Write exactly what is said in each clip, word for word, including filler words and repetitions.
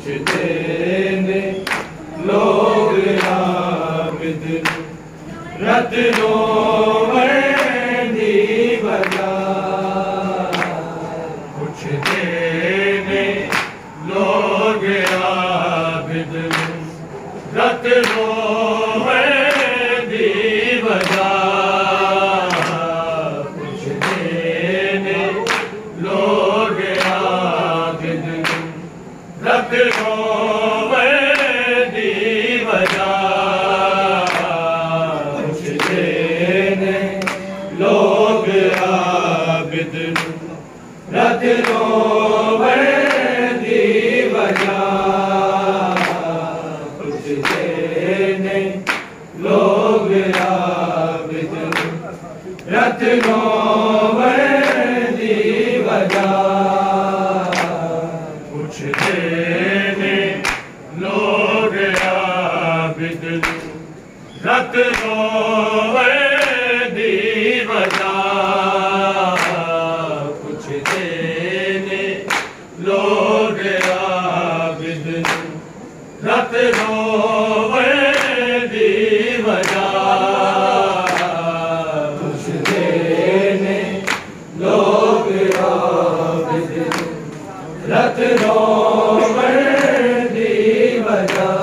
कुछ देने लोग आबिद रत रोवैंदी बजा कुछ देने लोग आबिद रत रोवैंदी बजा कुछ देने लोग आबिद रत रोवैंदी बजा कुछ देने लोग आबिद रत रोवैंदी बजा कुछ देने लोग आबिद रत रोवैंदी बजा कुछ देने लोग आबिद रत रोवैंदी बजा कुछ देने लोग आबिद रत रोवैंदी बजा कुछ देने लोग आबिद रत रोवैंदी बजा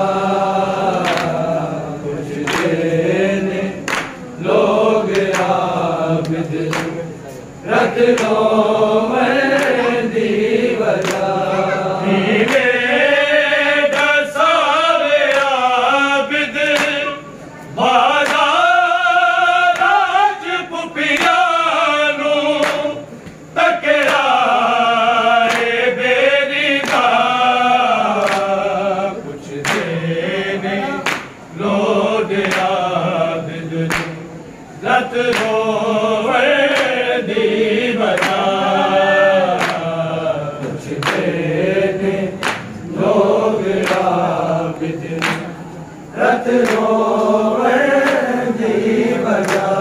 कुछ देने लोग आबिद रत रोवैंदी बजा रत रोवैंदी बजा कुछ देने लोग आबिद रत रोवैंदी बजा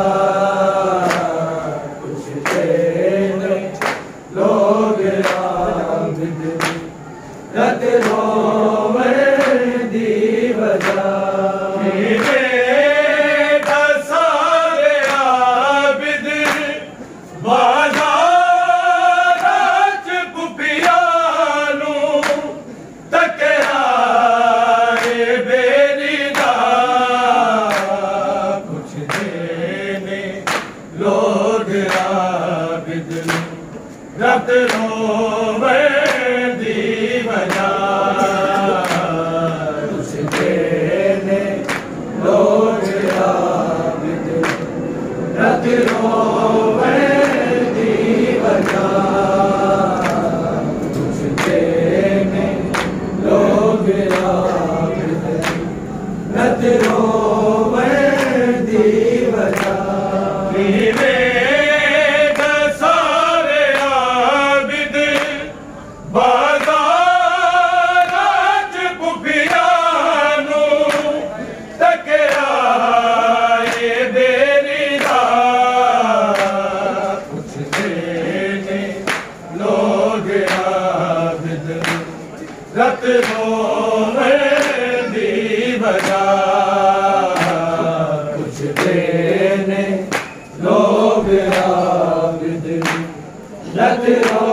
कुछ देने लोग आबिद रत रोवैंदी बजा लोग आबिद रत रोवैंदी बजा कुछ देने लोग आबिद रत रोवैंदी बजा कुछ देने लोग आबिद रत रोवैंदी बजा सारे आबिद बाज़ार पुपियानू तकराए बेरीदा कुछ देने लोग आबिद रत रोवैंदी बजा कुछ देने लोग आबिद रत